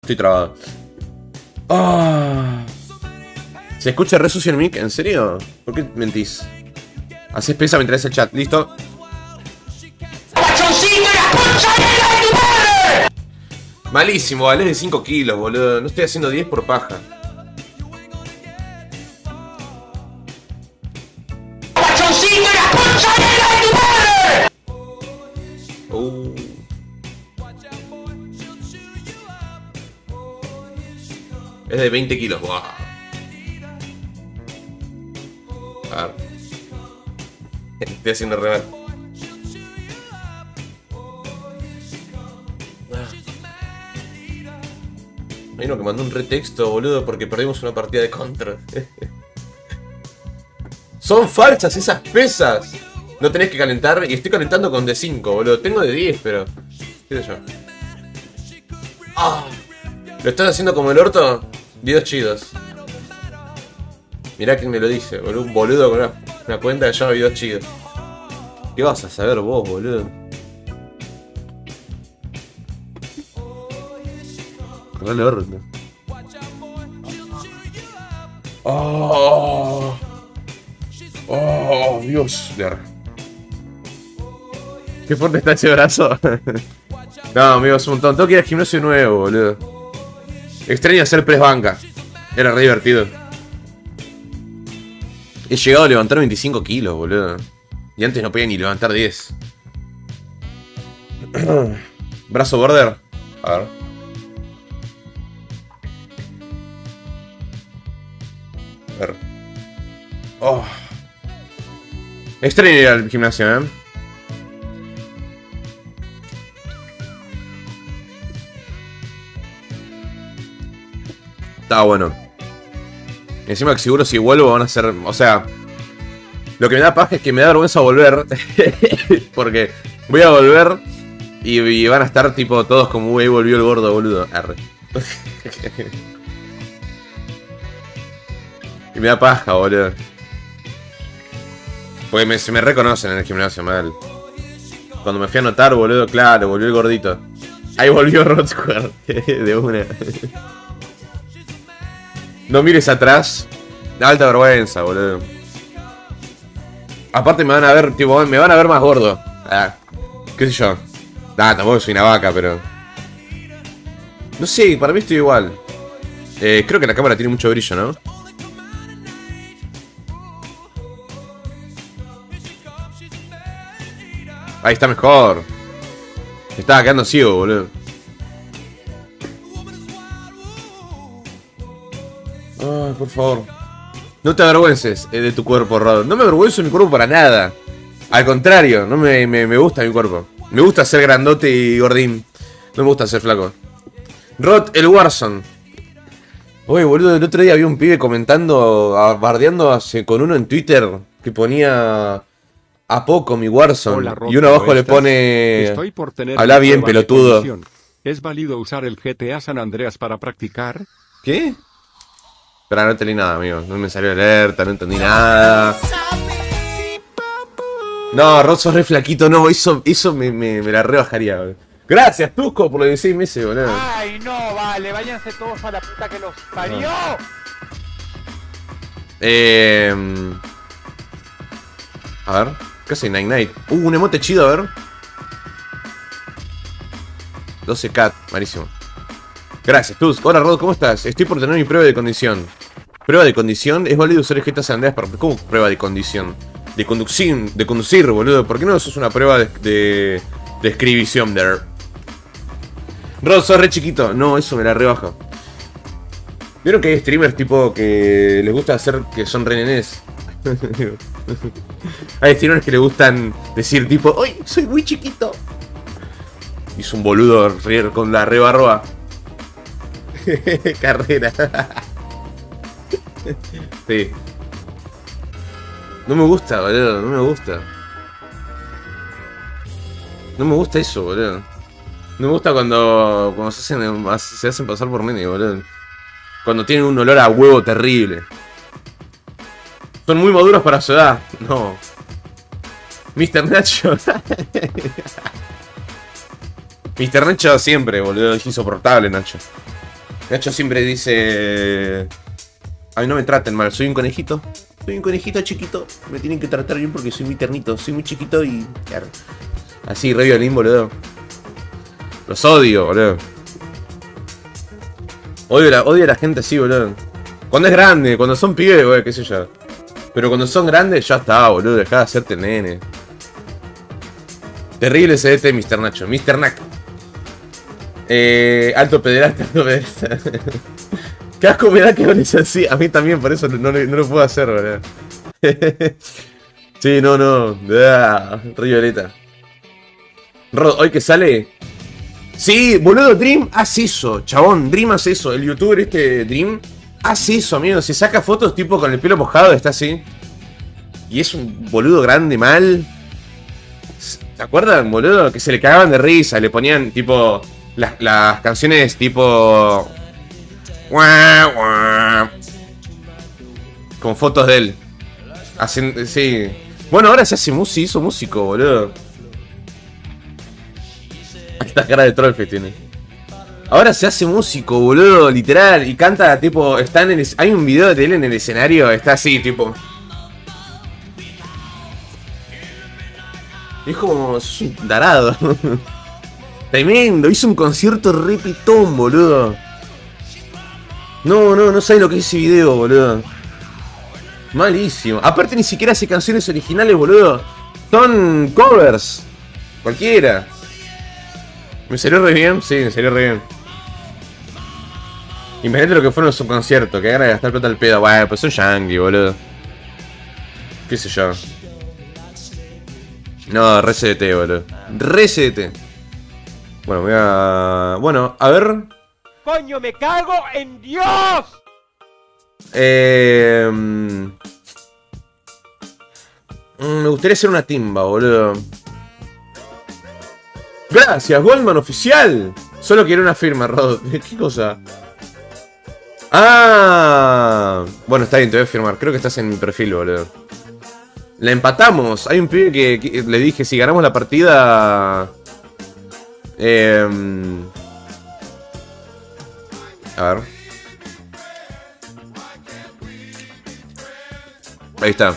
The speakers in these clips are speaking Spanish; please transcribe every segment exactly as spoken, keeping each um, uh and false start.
Estoy trabado. Oh. ¿Se escucha re sucio el mic? ¿En serio? ¿Por qué mentís? Haces pesa mientras el chat. ¿Listo? Malísimo, vale de cinco kilos, boludo. No estoy haciendo diez por paja. Uh. Es de veinte kilos, wow. A ver. Estoy haciendo re mal. Hay uno que mandó un retexto, boludo, porque perdimos una partida de Contra. Son falsas esas pesas. No tenés que calentar, y estoy calentando con de cinco, boludo. Tengo de diez, pero... ¿Qué sé yo? Ah, ¿lo estás haciendo como el orto? Videos chidos. Mirá quién me lo dice, boludo. Un boludo con una, una cuenta que llama videos chidos. ¿Qué vas a saber vos, boludo? Dale orto. Oh, oh, Dios. Qué fuerte está ese brazo. No, amigo, es un montón. Tengo que ir al gimnasio nuevo, boludo. Extraño hacer press banca. Era re divertido. He llegado a levantar veinticinco kilos, boludo. Y antes no podía ni levantar diez. Brazo border. A ver. A ver. Oh. Extraño ir al gimnasio, eh. Está bueno. Encima que seguro si vuelvo van a ser... O sea... Lo que me da paja es que me da vergüenza volver. Porque voy a volver y, y van a estar tipo todos como... Uy, volvió el gordo, boludo. Arre. Y me da paja, boludo. Porque me, se me reconocen en el gimnasio, mal. Cuando me fui a anotar, boludo, claro, volvió el gordito. Ahí volvió Rod Square. De una. No mires atrás. Alta vergüenza, boludo. Aparte me van a ver, tipo, me van a ver más gordo. Ah, qué sé yo. Ah, tampoco soy una vaca, pero... No sé, para mí estoy igual. Eh, creo que la cámara tiene mucho brillo, ¿no? Ahí está mejor. Me estaba quedando ciego, boludo. Ay, por favor. No te avergüences eh, de tu cuerpo, Rod. No me avergüenzo de mi cuerpo para nada. Al contrario, no me, me, me gusta mi cuerpo. Me gusta ser grandote y gordín. No me gusta ser flaco. Rod, el Warzone. Oye, boludo, el otro día había un pibe comentando, bardeando con uno en Twitter que ponía... ¿A poco mi Warzone? Hola, Rob, y uno abajo le estás? pone... Estoy por tener habla bien, pelotudo. ¿Es válido usar el G T A San Andreas para practicar? ¿Qué? Pero no te leí nada, amigo. No me salió alerta, no entendí nada. No, Rod, sos re flaquito. No, eso, eso me, me, me la rebajaría, boludo. Gracias, Tusco, por los dieciséis meses, boludo. Ay, no, vale. Váyanse todos a la puta que los parió. No. Eh... A ver... ¿Qué hace Night Night? Uh, un emote chido, a ver. doce K, malísimo. Gracias, Tusk. Hola, Rod, ¿cómo estás? Estoy por tener mi prueba de condición. ¿Prueba de condición? ¿Es válido usar el G T A San Andreas para... ¿Cómo prueba de condición? De conducir, de conducir, boludo. ¿Por qué no eso es una prueba de... de, de escribición, there? Rod, sos re chiquito. No, eso me la rebajo. ¿Vieron que hay streamers tipo que les gusta hacer que son re nenés? Hay streamers que le gustan decir tipo, ¡ay, soy muy chiquito! Hizo un boludo rier con la rebarba. Carrera. Sí. No me gusta, boludo, no me gusta. No me gusta eso, boludo. No me gusta cuando, cuando se, hacen, se hacen pasar por nene, boludo. Cuando tienen un olor a huevo terrible. Son muy maduros para su edad. No. mister Nacho. mister Nacho siempre, boludo. Es insoportable, Nacho. Nacho siempre dice... A mí no me traten mal, soy un conejito. Soy un conejito chiquito. Me tienen que tratar bien porque soy muy ternito. Soy muy chiquito y... Claro. Así, re violín, boludo. Los odio, boludo. Odio, la, odio a la gente así, boludo. Cuando es grande, cuando son pibes, boludo, qué sé yo. Pero cuando son grandes, ya está, boludo. Dejá de hacerte nene. Terrible ese D T, mister Nacho. mister Nack. Eh, alto pederasta, alto pederasta. Qué asco me da que hables así. A mí también, por eso no, no, no lo puedo hacer, boludo. Sí, no, no. Ah, re violeta. Rod, hoy que sale. Sí, boludo, Dream hace eso, chabón. Dream hace eso. El youtuber este Dream hace eso, amigo. Se saca fotos tipo con el pelo mojado, está así. Y es un boludo grande, mal. ¿Se acuerdan, boludo? Que se le cagaban de risa. Le ponían tipo las, las canciones tipo... Con fotos de él. Haciendo, sí. Bueno, ahora se hace música, hizo músico, boludo. Esta cara de troll que tiene. Ahora se hace músico, boludo, literal. Y canta, tipo, está en el... Hay un video de él en el escenario, está así, tipo... Es como... Es un tarado. Tremendo, hizo un concierto re pitón, boludo. No, no, no sabes lo que es ese video, boludo. Malísimo. Aparte ni siquiera hace canciones originales, boludo. Son covers. Cualquiera. ¿Me salió re bien? Sí, me salió re bien. Imagínate lo que fueron su concierto. Que ganas de gastar plata al pedo. Bueno, pues son yankee, boludo. Qué sé yo. No, re C D T, boludo. Re C D T. Bueno, voy a... Bueno, a ver... ¡Coño, me cago en Dios! Eh... mm, Me gustaría hacer una timba, boludo. Gracias, Goldman oficial. Solo quiero una firma, Rod. ¿Qué cosa? Ah, bueno, está bien, te voy a firmar. Creo que estás en mi perfil, boludo. La empatamos. Hay un pibe que, que le dije, si ganamos la partida... Eh... A ver. Ahí está.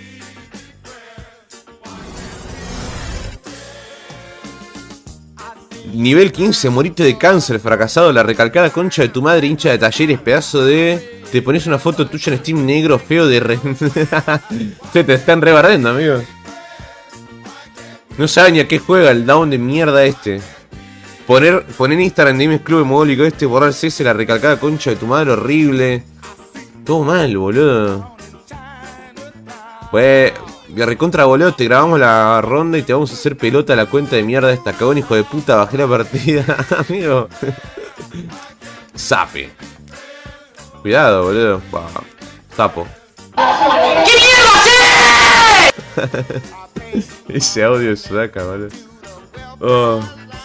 Nivel quince, morite de cáncer, fracasado, la recalcada concha de tu madre, hincha de talleres, pedazo de... Te pones una foto tuya en Steam negro feo de re... Se te están rebarrendo, amigo. No saben ni a qué juega el down de mierda este. Poner, poner en Instagram de Games Club mogólico este, borrar el C S, la recalcada concha de tu madre, horrible. Todo mal, boludo. Pues... Recontra, boludo, te grabamos la ronda y te vamos a hacer pelota a la cuenta de mierda de esta cagón, hijo de puta, bajé la partida, amigo. Sape. Cuidado, boludo. Bah, sapo. ¿Qué mierda? Ese audio de Sudaka, boludo. Oh.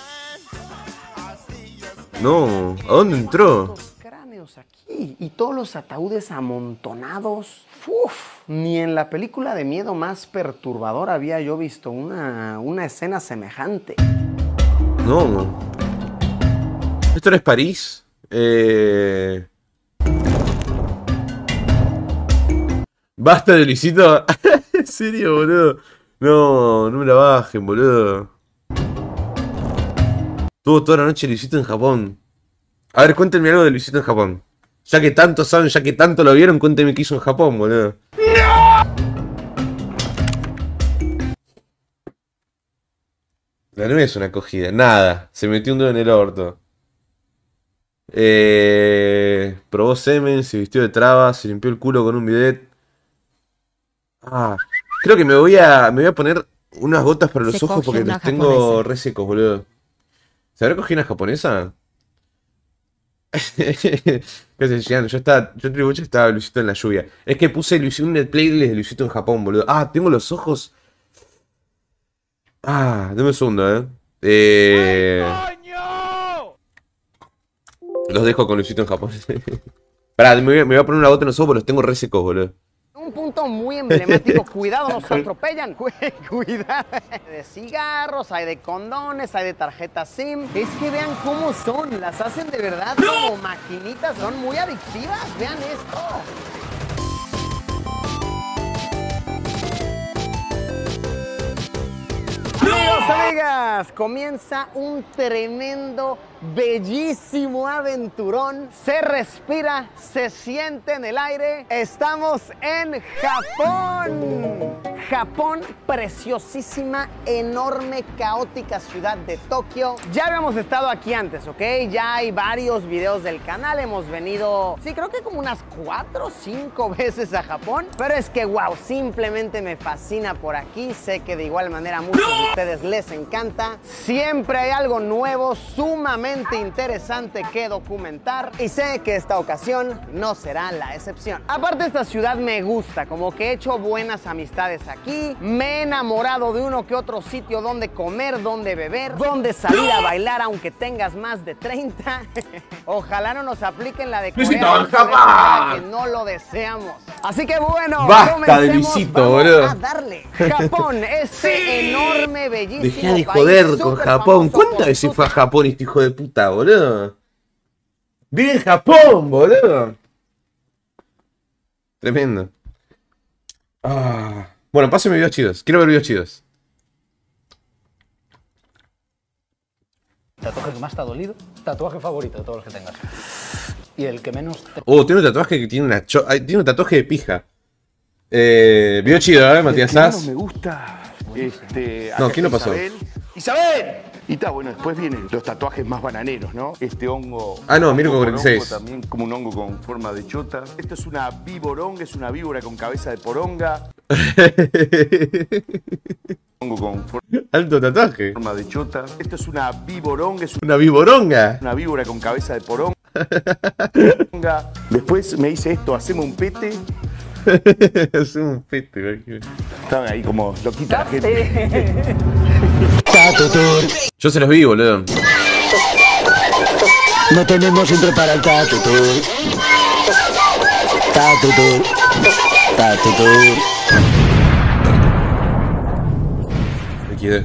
No, ¿a dónde entró? Los cráneos aquí y todos los ataúdes amontonados. Uf, ni en la película de miedo más perturbadora había yo visto una, una escena semejante. No. ¿Esto no es París? Eh... Basta de Luisito. ¿En serio, boludo? No, no me la bajen, boludo. Tuvo toda la noche Luisito en Japón. A ver, cuéntenme algo de Luisito en Japón. Ya que tanto saben, ya que tanto lo vieron, cuéntenme qué hizo en Japón, boludo. ¡No! No es una acogida, nada. Se metió un dedo en el orto. Eh, probó semen, se vistió de traba, se limpió el culo con un bidet. Ah, creo que me voy a, me voy a poner unas gotas para los Se ojos porque cogió los una tengo japonesa. re secos, boludo. ¿Se habrá cogido una japonesa? ¿Qué haces, Gian? Yo estaba, yo tribucho estaba Luisito en la lluvia. Es que puse Luisito, un playlist de Luisito en Japón, boludo. Ah, tengo los ojos. Ah, dame un segundo, eh. Eh. ¡Coño! Los dejo con Luisito en Japón. Pará, me voy, a, me voy a poner una gota en los ojos porque los tengo re secos, boludo. un punto muy emblemático. Cuidado, nos atropellan. Cuidado. De cigarros, hay de condones, hay de tarjetas SIM. Es que vean cómo son. Las hacen de verdad como maquinitas. Son muy adictivas. Vean esto. Amigos, amigas, comienza un tremendo, bellísimo aventurón. Se respira, se siente en el aire. Estamos en Japón. Japón, preciosísima, enorme, caótica ciudad de Tokio. Ya habíamos estado aquí antes, ¿ok? Ya hay varios videos del canal. Hemos venido, sí, creo que como unas cuatro o cinco veces a Japón. Pero es que, wow, simplemente me fascina por aquí. Sé que de igual manera a muchos de ustedes les encanta. Siempre hay algo nuevo, sumamente interesante que documentar. Y sé que esta ocasión no será la excepción. Aparte, esta ciudad me gusta, como que he hecho buenas amistades aquí. Aquí me he enamorado de uno que otro sitio donde comer, donde beber, donde salir a bailar aunque tengas más de treinta. Ojalá no nos apliquen la de Corea, que no lo deseamos. Así que bueno, basta de Luisito, boludo. A darle. Japón, ese sí. enorme, bellísimo Dejá de joder con Japón. ¿Cuántas veces fue a Japón este hijo de puta, boludo? Vive en Japón, boludo. Tremendo. Ah... Bueno, pásenme videos chidos. Quiero ver videos chidos. ¿Tatuaje que más te ha dolido? Tatuaje favorito de todos los que tengas. Y el que menos te... Oh, tiene un tatuaje que tiene una... Cho... Ay, tiene un tatuaje de pija. Eh... Video chido, ¿eh? Matías Sass. No me gusta... Este... No, ¿quién lo pasó? Isabel. ¡Isabel! Y está, bueno, después vienen los tatuajes más bananeros, ¿no? Este hongo... Ah, no, Mirko cuarenta y seis. También como un hongo con forma de chota. Esto es una víboronga, es una víbora con cabeza de poronga. Hongo con alto tatuaje. Forma de chota. Esto es una víboronga, es una víboronga. Una víbora con cabeza de poronga. Después me dice esto, haceme un pete. Haceme un pete. Estaban ahí como loquita la gente. Yo se los vi, boludo. No tenemos siempre para el tatu tour. Tatu tour. Tatu tour. Me quedé.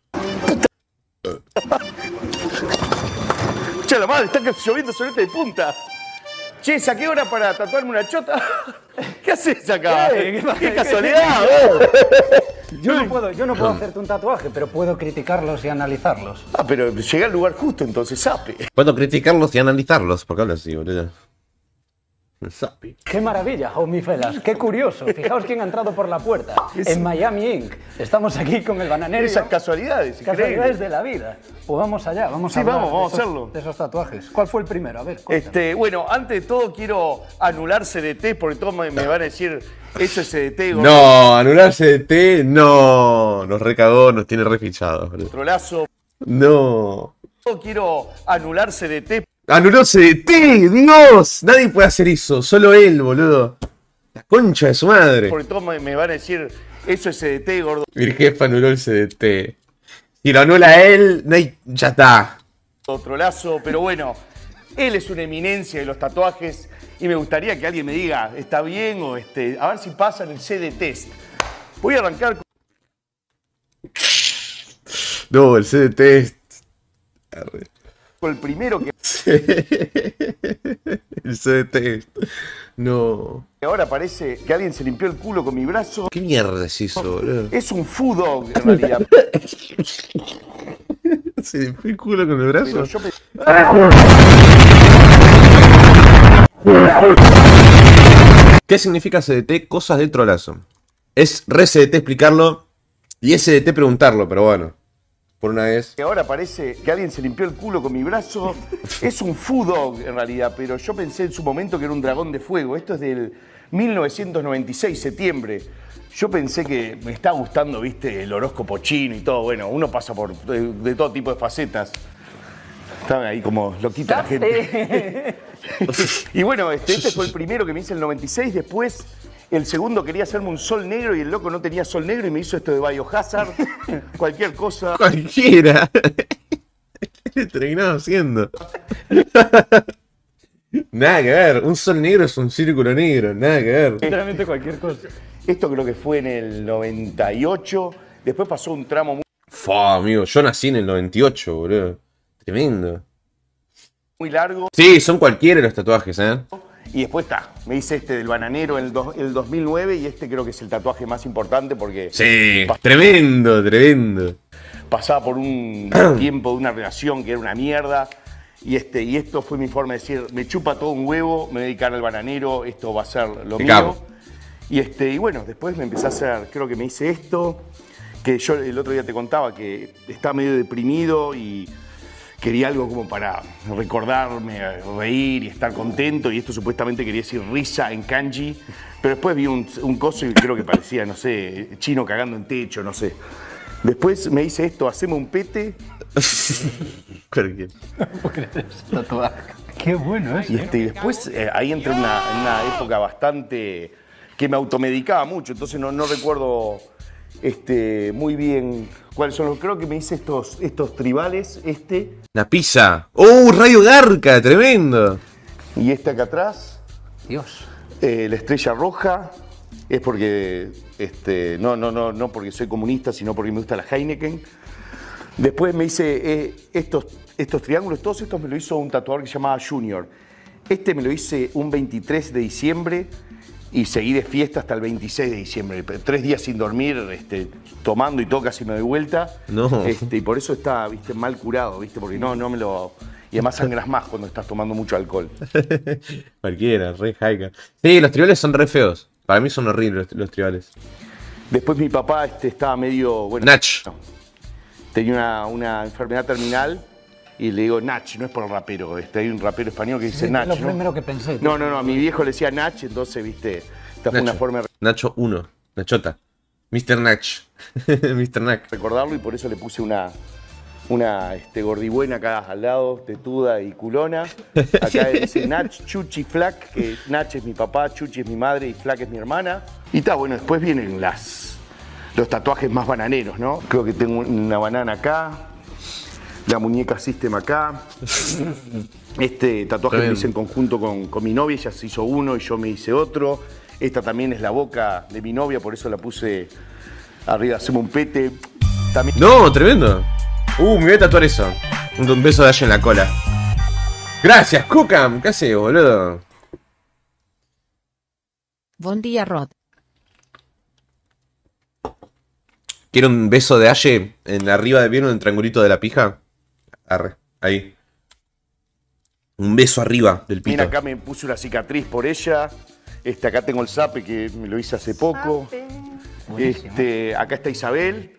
Escucha la madre, está lloviendo solete de punta. Che, ¿saqué hora para tatuarme una chota? ¿Qué haces acá? ¿Qué? ¿Qué, ¿Qué casualidad? Yo no puedo, yo no puedo hacerte un tatuaje, pero puedo criticarlos y analizarlos. Ah, pero llegué al lugar justo, entonces sape. Puedo criticarlos y analizarlos. ¿Por qué hablas así, boludo? Sapi. ¡Qué maravilla, homifelas! ¡Qué curioso! Fijaos quién ha entrado por la puerta. En Miami Incorporated. Estamos aquí con el bananero. Esas casualidades, Casualidades de la vida. Pues vamos allá, vamos sí, a hablar vamos, vamos de, esos, a hacerlo. de esos tatuajes. ¿Cuál fue el primero? A ver, cuéntame. Este, bueno, antes de todo quiero anular C D T porque todos me, me van a decir eso es C D T. Gordo. No, anular C D T, no. Nos recagó, nos tiene refichados, boludo. Trolazo. No. Todo quiero anular C D T. Anuló C D T, Dios. Nadie puede hacer eso, solo él, boludo. La concha de su madre. Porque todos me, me van a decir eso es C D T, gordo. Mi jefe anuló el C D T. Si lo anula él, no hay... ya está. Otro lazo, pero bueno, él es una eminencia de los tatuajes y me gustaría que alguien me diga, ¿está bien? O este, a ver si pasan el C D test. Voy a arrancar con... No, el C D test. Arre. Con el primero que... El C D test. No. Ahora parece que alguien se limpió el culo con mi brazo. ¿Qué mierda es eso, boludo? Es un food dog, en realidad. ¿Se limpió el culo con el brazo? Pero yo me... ¿Qué significa C D T? Cosas de trolazo. Es re C D T explicarlo y es C D T preguntarlo, pero bueno. Por una vez. Ahora parece que alguien se limpió el culo con mi brazo. Es un food dog, en realidad, pero yo pensé en su momento que era un dragón de fuego. Esto es del mil novecientos noventa y seis, septiembre. Yo pensé que me está gustando, viste, el horóscopo chino y todo. Bueno, uno pasa por de, de todo tipo de facetas. Estaban ahí como loquita la gente. Y bueno, este, este fue el primero que me hice en el noventa y seis. Después, el segundo quería hacerme un sol negro y el loco no tenía sol negro y me hizo esto de Biohazard. Cualquier cosa. Cualquiera. ¿Qué le terminaba haciendo? Nada que ver, un sol negro es un círculo negro, nada que ver. Literalmente cualquier cosa. Esto creo que fue en el noventa y ocho. Después pasó un tramo muy, Fua, amigo, yo nací en el noventa y ocho, boludo. Tremendo. muy largo. Sí, son cualquiera los tatuajes, ¿eh? Y después está, me hice este del bananero en el, do- el dos mil nueve y este creo que es el tatuaje más importante porque Sí, tremendo, tremendo. pasaba por un tiempo de una relación que era una mierda. Y, este, y esto fue mi forma de decir, me chupa todo un huevo, me voy a dedicar al bananero, esto va a ser lo Te mío. cago. Y, este, y bueno, después me empecé a hacer, creo que me hice esto, que yo el otro día te contaba que estaba medio deprimido y quería algo como para recordarme, reír y estar contento. Y esto supuestamente quería decir risa en kanji. Pero después vi un, un coso y creo que parecía, no sé, chino cagando en techo, no sé. Después me hice esto, haceme un pete. Cualquiera. Qué bueno es. Y, este, y después eh, ahí entré en una, en una época bastante que me automedicaba mucho, entonces no, no recuerdo este, muy bien cuáles son los. Creo que me hice estos, estos tribales, este La pizza. ¡Oh, rayo Garca! Tremendo. y este acá atrás, Dios. eh, la estrella roja, es porque, este, no, no, no, no porque soy comunista, sino porque me gusta la Heineken. Después me hice eh, estos, estos triángulos, todos estos me lo hizo un tatuador que se llamaba Junior. Este me lo hice un veintitrés de diciembre y seguí de fiesta hasta el veintiséis de diciembre. Tres días sin dormir, este, tomando y todo, casi me doy vuelta. No. Este, y por eso está, viste, mal curado, viste, porque no, no me lo. Y además sangras más cuando estás tomando mucho alcohol. Cualquiera, re haica. Sí, los tribales son re feos. Para mí son horribles los, los tribales. Después mi papá este, estaba medio. Bueno, Nach. no, tenía una, una enfermedad terminal y le digo Nach, no es por el rapero. Este, hay un rapero español que dice Sí, Nach. lo ¿no? primero que pensé. No, no, no, a mi viejo le decía Nach, entonces, viste, esta fue una Nacho. forma de Nacho uno. Nachota. mister Nach. mister Nach. recordarlo y por eso le puse una, una este, gordibuena acá al lado, tetuda y culona. Acá dice Nach, Chuchi, Flac, que Nach es mi papá, Chuchi es mi madre y Flac es mi hermana. Y está, bueno, después vienen las, los tatuajes más bananeros, ¿no? Creo que tengo una banana acá, la muñeca System acá. Este tatuaje Tremendo. lo hice en conjunto con, con mi novia, ella se hizo uno y yo me hice otro. Esta también es la boca de mi novia, por eso la puse arriba, hacemos un pete. También No, tremendo. Uh, me voy a tatuar eso. Un, un beso de Ash en la cola. Gracias, Kukam. ¿Qué haces, boludo? Buen día, Rod. Quiero un beso de Aye en la arriba de bien, un triangulito de la pija. Arre, ahí. Un beso arriba del pito. Mira, acá me puse una cicatriz por ella. Este, acá tengo el zape que me lo hice hace poco. Este, acá está Isabel.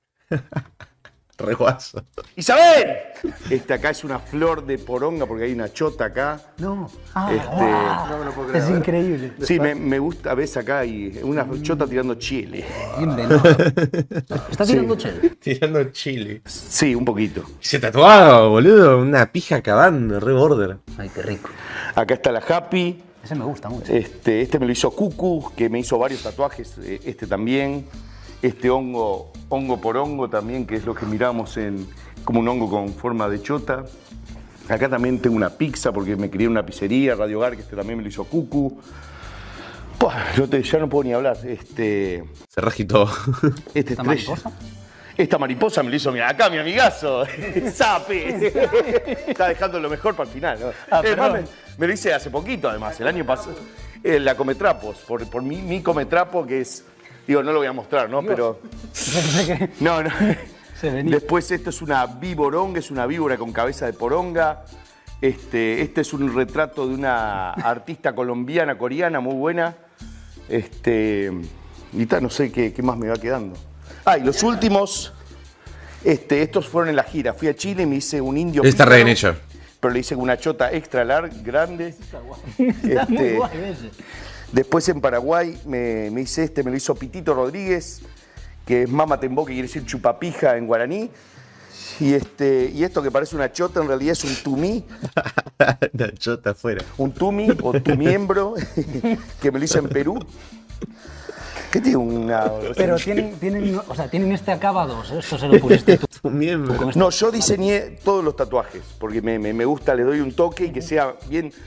Re guaso. ¡Isabel! Este, acá es una flor de poronga porque hay una chota acá. No. Ah, Este, wow. Es increíble. Sí, me, me gusta, ves acá hay una chota tirando chile. Bien de no. ¿Está tirando chel? Tirando chile. Sí, un poquito. Se tatuado, boludo. Una pija acabando, re border. Ay, qué rico. Acá está la Happy. Ese me gusta mucho. Este, este me lo hizo Cucu, que me hizo varios tatuajes. eh, Este también. Este hongo, hongo por hongo también, que es lo que miramos en como un hongo con forma de chota. Acá también tengo una pizza porque me crié en una pizzería, Radio Gar, que este también me lo hizo Cucu. Buah, no te- ya no puedo ni hablar. Este, Se regitó. este ¿Esta estrella- mariposa? Esta mariposa me lo hizo, mira, acá mi amigazo, Zape. Está dejando lo mejor para el final, ¿no? Ah, Eh, perdón. me, me lo hice hace poquito, además, el año pasado. Eh, la Cometrapos, por, por mi, mi Cometrapo, que es, digo, no lo voy a mostrar, ¿no? Pero, Pensé que no, no. se venía. Después esto es una víboronga, es una víbora con cabeza de poronga. Este, este es un retrato de una artista colombiana, coreana, muy buena. Este, y tal, no sé qué, qué más me va quedando. Ah, y los últimos, este, estos fueron en la gira. Fui a Chile y me hice un indio. Está re pícaro, bien hecho. Pero le hice una chota extra larga, grande. Está muy Este, guay ese. Después en Paraguay me, me hice este, me lo hizo Pitito Rodríguez, que es Mama Tembó, que quiere decir chupapija en guaraní. Y, este, y esto que parece una chota en realidad es un tumí, La chota afuera. un tumi o tu miembro, que me lo hice en Perú. ¿Qué tiene una...? Pero tienen, tienen, o sea, tienen este acabado. Esto se lo pusiste tú. Tu miembro. No, yo diseñé todos los tatuajes, porque me, me- me gusta, le doy un toque y que sea bien...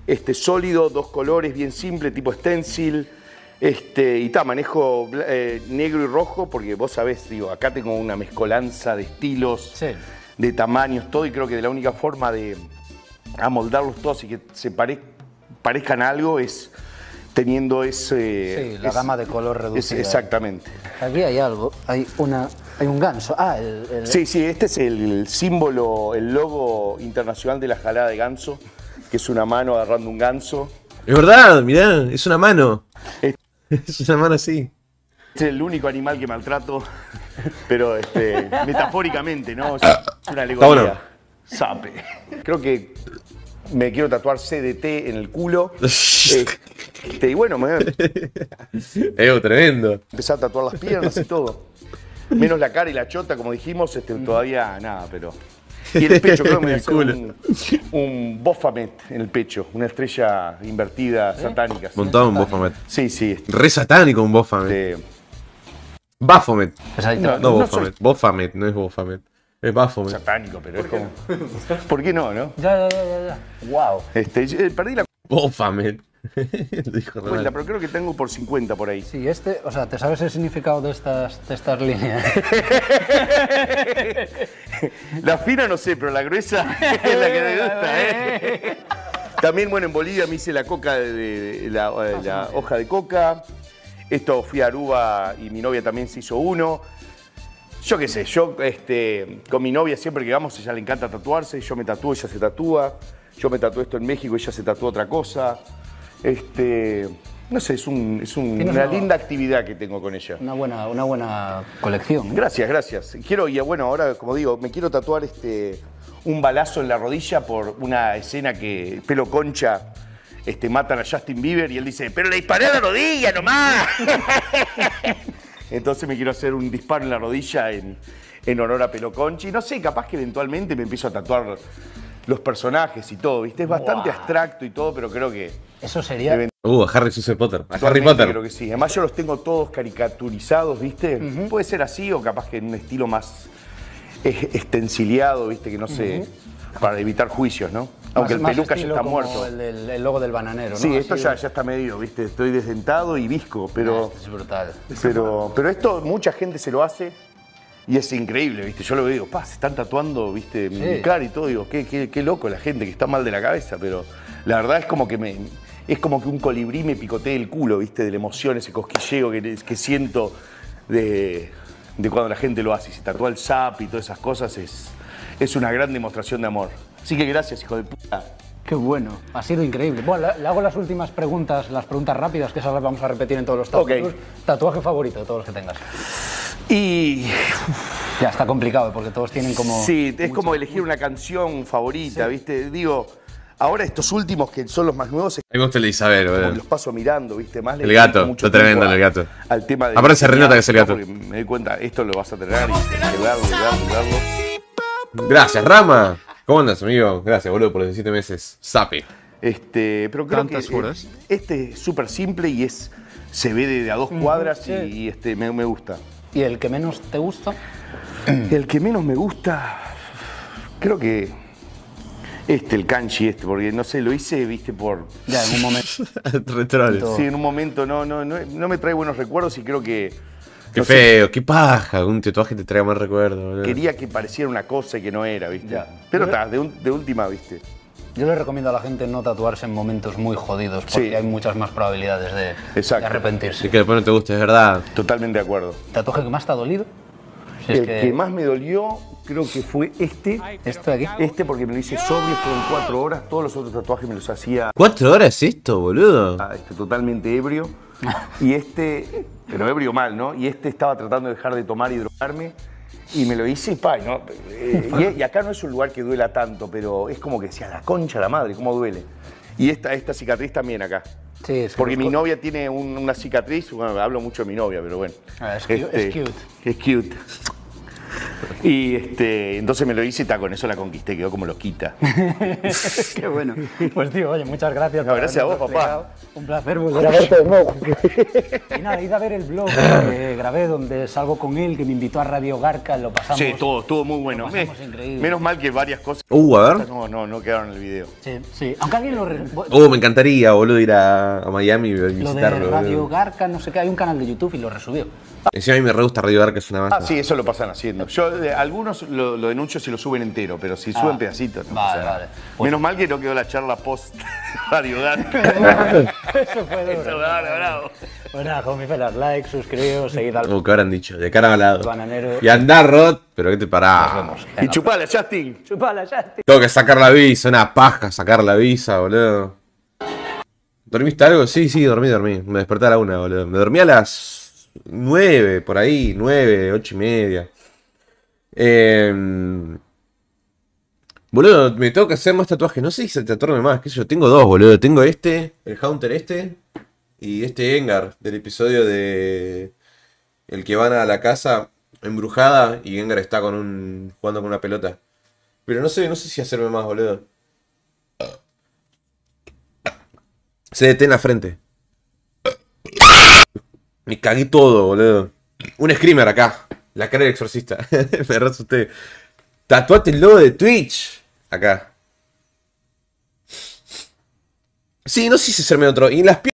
este, sólido, dos colores, bien simple, tipo stencil. Este, y ta, manejo eh, negro y rojo porque vos sabés, digo, acá tengo una mezcolanza de estilos, Sí. de tamaños, todo, y creo que la única forma de amoldarlos todos y que se pare, parezcan algo es teniendo ese... Sí, la es, gama de color es- reducida. exactamente. Aquí hay algo, hay una, hay un ganso. Ah, el, el- Sí, sí, este es el símbolo, el logo internacional de la jalada de ganso, que es una mano agarrando un ganso. Es verdad, mirá, es una mano. Es- Es una mano así. Es el único animal que maltrato, pero este, metafóricamente, ¿no? Es una alegoría. bueno. Sape. Creo que me quiero tatuar C D T en el culo. Este, y bueno, me voy a Es tremendo. empezar a tatuar las piernas y todo. Menos la cara y la chota, como dijimos, este, todavía nada, pero... Y en el pecho, creo que me voy a El hacer culo. un, un Baphomet en el pecho, una estrella invertida, satánica. Montado un Baphomet. Sí, sí. Este, Re satánico un Baphomet. Baphomet. Pesadito. No, No no Baphomet. Baphomet, no es Baphomet. Es Baphomet. satánico, pero es como... ¿Por qué no, no? Ya, ya, ya, ya, ya. Wow. Este, eh, perdí la Baphomet. Lo dijo cuenta, Ronaldo. pero creo que tengo por cincuenta por ahí. Sí, este, o sea, ¿te sabes el significado de estas, de estas líneas? La fina no sé, pero la gruesa es la que me gusta, ¿eh? También, bueno, en Bolivia me hice la coca de, de- la, de la hoja de coca. Esto fui a Aruba y mi novia también se hizo uno. Yo qué sé, yo este, con mi novia siempre que vamos, ella le encanta tatuarse, yo me tatúo, ella se tatúa. Yo me tatué esto en México, ella se tatuó otra cosa. Este, no sé, es, un, es un- Tienes una una- linda actividad que tengo con ella. Una buena, una buena colección. Gracias, gracias. Quiero, y bueno, ahora, como digo, me quiero tatuar este, un balazo en la rodilla por una escena que Pelo Concha este, matan a Justin Bieber y él dice, pero le disparé a la rodilla nomás. Entonces me quiero hacer un disparo en la rodilla en, en honor a Pelo Concha. Y no sé, capaz que eventualmente me empiezo a tatuar los personajes y todo, ¿viste? Es bastante abstracto y todo, pero creo que... Eso sería... Uh, a Harry Susie Potter. A Harry Actualmente Potter. creo que sí. Además yo los tengo todos caricaturizados, ¿viste? Puede ser así o capaz que en un estilo más eh, estenciliado, ¿viste? Que no sé, para evitar juicios, ¿no? Aunque el más peluca ya estilo está como muerto. El, del- el logo del bananero, ¿no? Sí, esto Así ya, de- ya está medio, ¿viste? Estoy desdentado y visco, pero, Es brutal. pero, pero esto mucha gente se lo hace y es increíble, ¿viste? Yo lo veo, digo, pa, se están tatuando, ¿viste? Mi Sí. cara y todo, digo, qué, qué, qué loco la gente que está mal de la cabeza, pero la verdad es como que me... Es como que un colibrí me picotee el culo, ¿viste? De la emoción, ese cosquilleo que, que siento de, de cuando la gente lo hace. Y se tatúa el zap y todas esas cosas, es, es una gran demostración de amor. Así que gracias, hijo de puta. Qué bueno, ha sido increíble. Bueno, le, le hago las últimas preguntas, las preguntas rápidas, que esas las vamos a repetir en todos los tatuajes. Ok. Tatuaje favorito de todos los que tengas. Y Ya está complicado, porque todos tienen como... sí, es como elegir una canción favorita, ¿viste? Digo, ahora estos últimos que son los más nuevos, es A mí me gusta el de Isabel, como que boludo. los paso mirando, ¿viste? Más le El gato, dedico mucho está tremendo tiempo el gato. Al tema de... Aparte se renota que es el gato. Porque me doy cuenta, esto lo vas a tener y hay que verlo, y verlo, y verlo. Gracias, Rama. ¿Cómo andas, amigo? Gracias, boludo, por los diecisiete meses. Sapi. Este, pero creo que ¿Tantas eh, horas? este es súper simple y es se ve de, de a dos cuadras sí. y, y, este, me, me gusta. ¿Y el que menos te gusta? El que menos me gusta, creo que este, el kanji este, porque no sé, lo hice, viste, por... Ya, en un momento. Retroles. Todo. Sí, en un momento no, no, no, no me trae buenos recuerdos y creo que... Qué no sé, feo, qué paja. Un tatuaje te trae mal recuerdo, boludo. quería que pareciera una cosa y que no era, viste. Ya. Pero está, de, un- de última, viste. Yo le recomiendo a la gente no tatuarse en momentos muy jodidos, porque Sí. hay muchas más probabilidades de, Exacto. de arrepentirse. Sí, que después no te guste, es verdad. Totalmente de acuerdo. ¿Tatuaje que más te ha dolido? Si es El que... más me dolió creo que fue este. Esto de aquí. Este porque me lo hice sobrio, fueron cuatro horas. Todos los otros tatuajes me los hacía ¿Cuatro horas esto, boludo? ah, este, totalmente ebrio. Y este, pero ebrio mal, ¿no? Y este estaba tratando de dejar de tomar y drogarme. Y me lo hice y pa, ¿no? Eh, y, y acá no es un lugar que duela tanto, pero es como que decía, la concha, la madre, cómo duele. Y esta, esta cicatriz también acá. Sí, es que Porque los mi co- novia tiene un- una cicatriz, bueno, hablo mucho de mi novia, pero bueno. Ah, es cute, es cute. Es cute. Y este, entonces me lo hice y ta, con eso la conquisté, quedó como loquita. Qué bueno. Pues tío, oye, muchas gracias. No, por gracias a vos, habernos papá. explicado. Un placer volver a verte de nuevo. Y nada, id a ver el blog que grabé donde salgo con él, que me invitó a Radio Garca, lo pasamos. Sí, todo, estuvo muy bueno. Lo pasamos Me- increíble. menos mal que varias cosas Uh, a ver. no, no, no quedaron en el video. Sí, sí. Aunque alguien lo... re- Uh, me encantaría, boludo, ir a, a Miami y Lo de visitarlo. Radio boludo. Garca, no sé qué, hay un canal de YouTube y lo resubió. Encima a mí me re gusta Radio Dark, es una Ah, masa. sí, eso lo pasan haciendo. Yo, eh, algunos lo, lo denuncio si lo suben entero, pero si suben pedacitos, no vale, pasa nada. vale. Pues- Menos mal que no quedó la charla post Radio Garca. Eso fue duro. Eso, bravo, bravo. Pues nada, homie felas, like, suscribíos, seguid al Uh, ¿qué habrán dicho? De cara al lado. bananero. Y andar, Rod, pero ¿qué te parás? Y chupala, Justin. Chupala, Justin. Tengo que sacar la visa, una paja sacar la visa, boludo. ¿Dormiste algo? Sí, sí, dormí, dormí. Me desperté a la una, boludo. Me dormí a las nueve, por ahí, nueve, ocho y media. Eh, boludo, me tengo que hacer más tatuajes. No sé si se tatuarme más, qué sé yo. Tengo dos, boludo. Tengo este, el Haunter este, y este Engar, del episodio de... El que van a la casa embrujada y Engar está con un... jugando con una pelota. Pero no sé, no sé si hacerme más, boludo. C D T en la frente. Me cagué todo, boludo. Un screamer acá. La cara del exorcista. Me re asusté. Tatuate el logo de Twitch. Acá. Sí, no sé si hacerme otro. Y en las piernas.